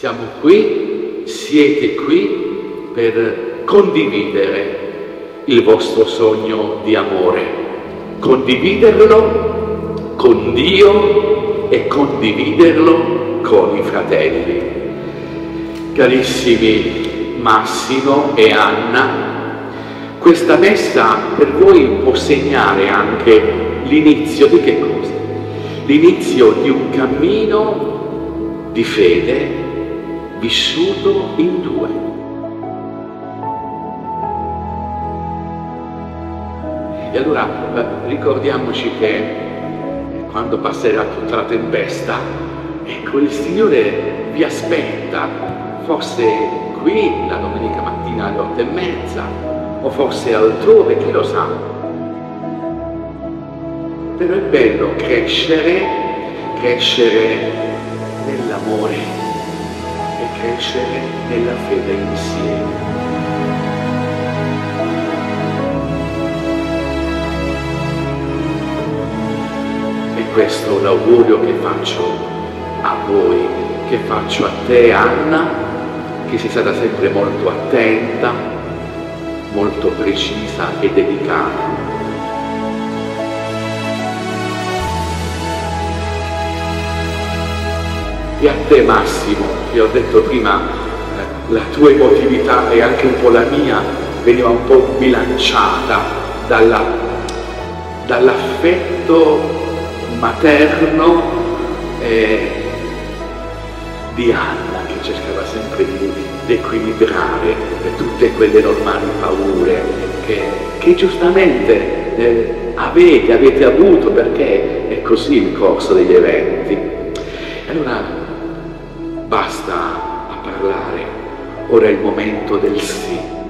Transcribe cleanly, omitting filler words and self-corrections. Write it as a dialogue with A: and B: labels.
A: Siamo qui, siete qui per condividere il vostro sogno di amore, condividerlo con Dio e condividerlo con i fratelli. Carissimi Massimo e Anna, questa messa per voi può segnare anche l'inizio di che cosa? L'inizio di un cammino di fede vissuto in due. E allora ricordiamoci che quando passerà tutta la tempesta, ecco, il Signore vi aspetta, forse qui la domenica mattina alle 8:30, o forse altrove, chi lo sa. Però è bello crescere nell'amore e crescere nella fede insieme. E questo è l'augurio che faccio a voi, che faccio a te, Anna, che sei stata sempre molto attenta, molto precisa e dedicata. E a te, Massimo, che ho detto prima, la tua emotività e anche un po' la mia veniva un po' bilanciata dall'affetto materno di Anna, che cercava sempre di equilibrare tutte quelle normali paure che giustamente avete avuto, perché è così il corso degli eventi. Allora basta a parlare, ora è il momento del sì.